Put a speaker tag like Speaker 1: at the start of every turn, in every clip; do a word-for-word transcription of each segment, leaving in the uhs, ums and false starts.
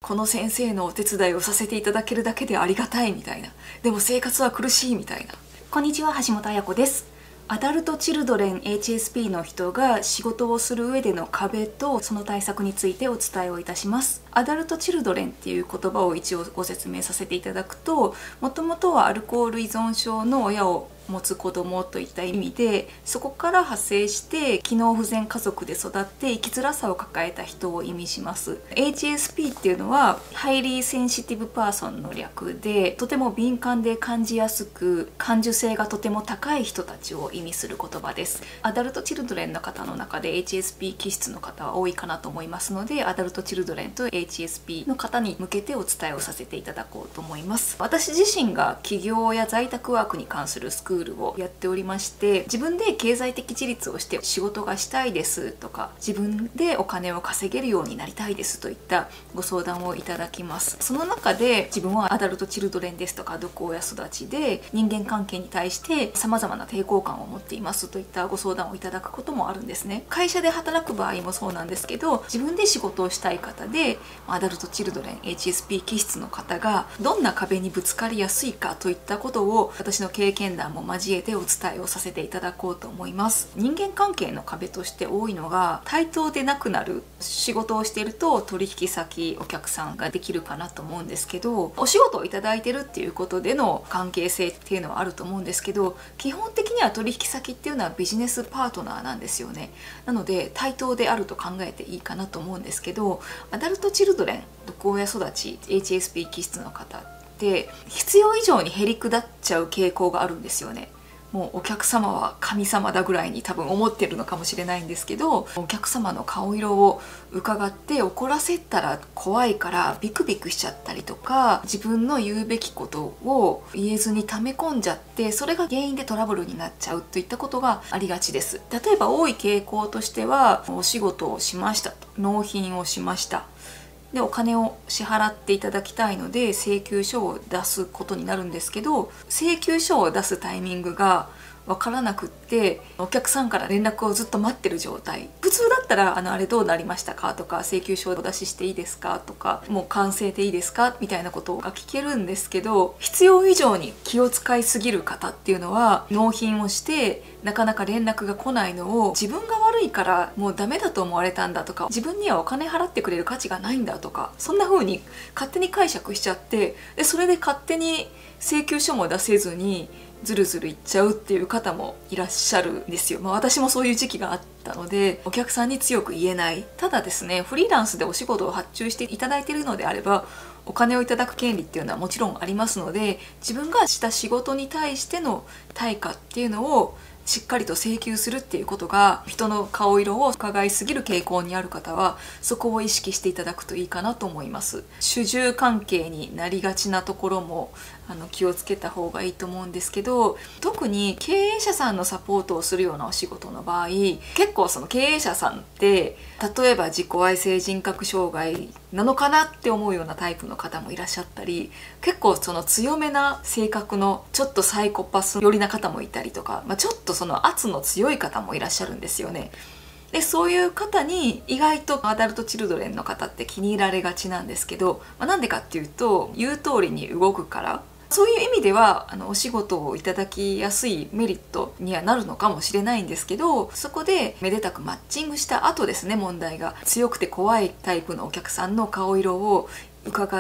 Speaker 1: この先生のお手伝いをさせていただけるだけでありがたいみたいな、でも生活は苦しいみたいな。こんにちは、橋本彩子です。アダルトチルドレン エイチエスピー の人が仕事をする上での壁とその対策についてお伝えをいたします。アダルトチルドレンっていう言葉を一応ご説明させていただくと、もともとはアルコール依存症の親を持つ子供といった意味で、そこから派生して機能不全家族で育って生きづらさを抱えた人を意味します。 エイチエスピー っていうのはハイリーセンシティブパーソンの略で、とても敏感で感じやすく感受性がとても高い人たちを意味する言葉です。アダルトチルドレンの方の中で エイチエスピー 気質の方は多いかなと思いますので、アダルトチルドレンと エイチエスピー の方に向けてお伝えをさせていただこうと思います。私自身が起業や在宅ワークに関するスクールをやっておりまして、自分で経済的自立をして仕事がしたいですとか、自分でお金を稼げるようになりたいですといったご相談をいただきます。その中で自分はアダルトチルドレンですとか、毒親育ちで人間関係に対して様々な抵抗感を持っていますといったご相談をいただくこともあるんですね。会社で働く場合もそうなんですけど、自分で仕事をしたい方でアダルトチルドレン エイチエスピー 気質の方がどんな壁にぶつかりやすいかといったことを、私の経験談も交えてお伝えをさせていただこうと思います。人間関係の壁として多いのが、対等でなくなる。仕事をしていると取引先お客さんができるかなと思うんですけど、お仕事をいただいてるっていうことでの関係性っていうのはあると思うんですけど、基本的には取引先っていうのはビジネスパートナーなんですよね。なので対等であると考えていいかなと思うんですけど、アダルトチルドレン、毒親育ち エイチエスピー 気質の方って必要以上にへりくだっちゃう傾向があるんですよね。もうお客様は神様だぐらいに多分思ってるのかもしれないんですけど、お客様の顔色を伺って怒らせたら怖いからビクビクしちゃったりとか、自分の言うべきことを言えずに溜め込んじゃって、それが原因でトラブルになっちゃうといったことがありがちです。例えば多い傾向としては、お仕事をしましたと、納品をしました、でお金を支払っていただきたいので請求書を出すことになるんですけど、請求書を出すタイミングが分からなくって、お客さんから連絡をずっと待ってる状態。普通だったら「あのあれどうなりましたか?」とか「請求書をお出ししていいですか?」とか「もう完成でいいですか?」みたいなことが聞けるんですけど、必要以上に気を使いすぎる方っていうのは、納品をしてなかなか連絡が来ないのを自分が悪いからもうダメだと思われたんだとか、自分にはお金払ってくれる価値がないんだとか、そんな風に勝手に解釈しちゃって、でそれで勝手に請求書も出せずにずるずるいっちゃうっていう方もいらっしゃるんですよ。まあ、私もそういう時期があったので、お客さんに強く言えない。ただですね、フリーランスでお仕事を発注していただいているのであれば、お金をいただく権利っていうのはもちろんありますので、自分がした仕事に対しての対価っていうのをしっかりと請求するっていうことが、人の顔色を伺いすぎる傾向にある方はそこを意識していただくといいかなと思います。主従関係になりがちなところもあの気をつけた方がいいと思うんですけど、特に経営者さんのサポートをするようなお仕事の場合、結構その経営者さんって例えば自己愛性人格障害なのかなって思うようなタイプの方もいらっしゃったり、結構その強めな性格のちょっとサイコパス寄りな方もいたりとか、まあ、ちょっとその圧の強い方もいらっしゃるんですよね。でそういう方に意外とアダルトチルドレンの方って気に入られがちなんですけど、まあ、なんでかっていうと、言う通りに動くから。そういう意味ではあのお仕事をいただきやすいメリットにはなるのかもしれないんですけど、そこでめでたくマッチングした後ですね、問題が強くて怖いタイプのお客さんの顔色を伺って、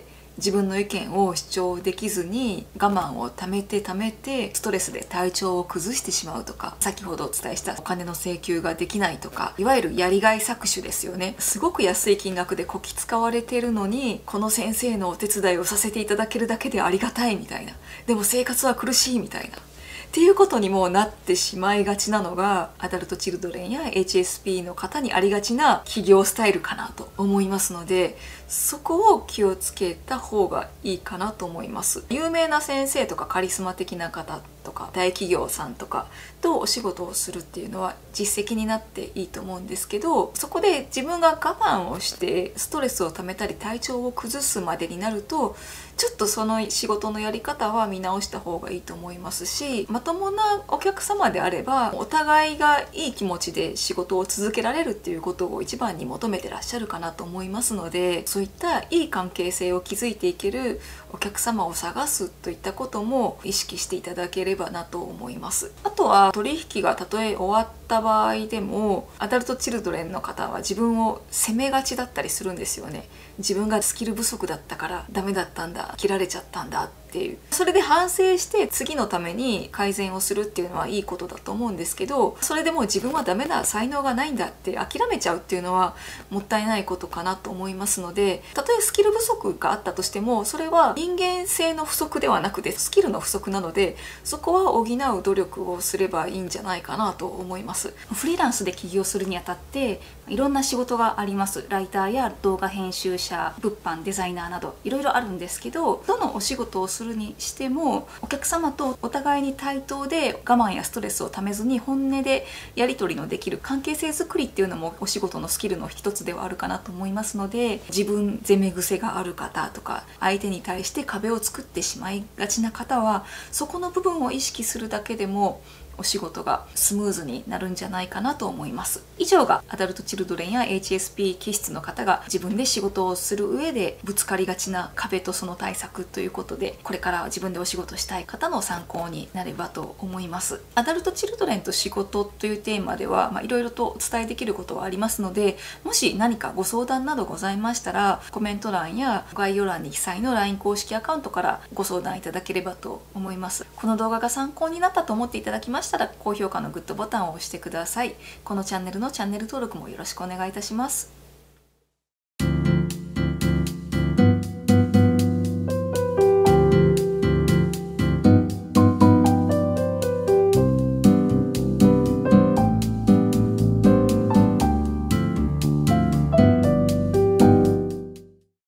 Speaker 1: 自分の意見を主張できずに我慢をためてためてストレスで体調を崩してしまうとか、先ほどお伝えしたお金の請求ができないとか、いわゆるやりがい搾取ですよね。すごく安い金額でこき使われているのに、この先生のお手伝いをさせていただけるだけでありがたいみたいな、でも生活は苦しいみたいなっていうことにもなってしまいがちなのが、アダルトチルドレンや エイチエスピー の方にありがちな企業スタイルかなと思いますので、そこを気をつけた方がいいかなと思います。有名な先生とかカリスマ的な方っとか大企業さんとかとお仕事をするっていうのは実績になっていいと思うんですけど、そこで自分が我慢をしてストレスをためたり体調を崩すまでになると、ちょっとその仕事のやり方は見直した方がいいと思いますし、まともなお客様であればお互いがいい気持ちで仕事を続けられるっていうことを一番に求めてらっしゃるかなと思いますので、そういったいい関係性を築いていけるお客様を探すといったことも意識していただければなと思います。あとは取引がたとえ終わった場合でも、アダルトチルドレンの方は自分を責めがちだったりするんですよね。自分がスキル不足だったからダメだったんだ、切られちゃったんだっていう、それで反省して次のために改善をするっていうのはいいことだと思うんですけど、それでもう自分はダメだ、才能がないんだって諦めちゃうっていうのはもったいないことかなと思いますので、たとえスキル不足があったとしてもそれは人間性の不足ではなくてスキルの不足なので、そこは補う努力をすればいいんじゃないかなと思います。フリーランスで起業するにあたっていろんな仕事があります。ライターや動画編集者、物販デザイナーなどいろいろあるんですけど、どのお仕事をするにしてもお客様とお互いに対等で我慢やストレスをためずに本音でやり取りのできる関係性づくりっていうのもお仕事のスキルの一つではあるかなと思いますので、自分責め癖がある方とか相手に対して壁を作ってしまいがちな方は、そこの部分を意識するだけでもお仕事がスムーズになるんじゃないかなと思います。以上がアダルトチルドレンや エイチエスピー 気質の方が自分で仕事をする上でぶつかりがちな壁とその対策ということで、これから自分でお仕事したい方の参考になればと思います。アダルトチルドレンと仕事というテーマではいろいろとお伝えできることはありますので、もし何かご相談などございましたらコメント欄や概要欄に記載の ライン 公式アカウントからご相談いただければと思います。この動画が参考になったと思っていただきましたら高評価のグッドボタンを押してください。このチャンネルのチャンネル登録もよろしくお願いいたします。